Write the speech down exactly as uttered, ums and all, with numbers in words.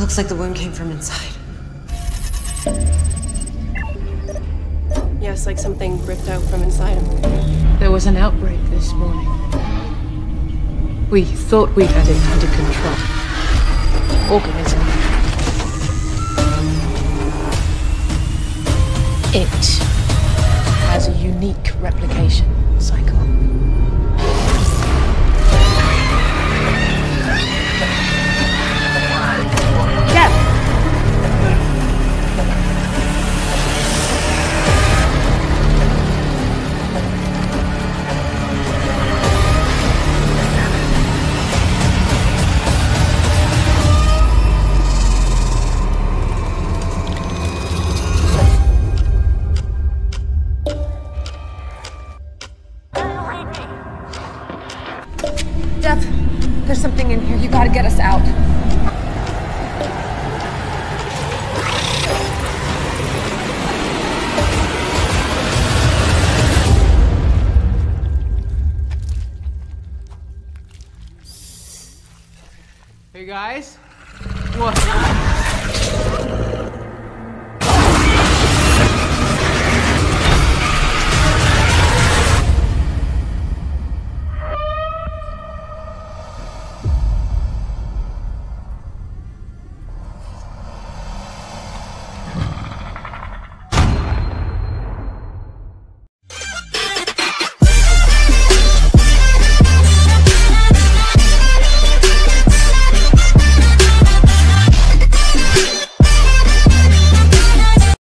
Looks like the wound came from inside. Yes, like something ripped out from inside him. There was an outbreak this morning. We thought we had it under control. Organism. It has a unique replication cycle. Jeff, there's something in here. You gotta get us out. Hey guys, what?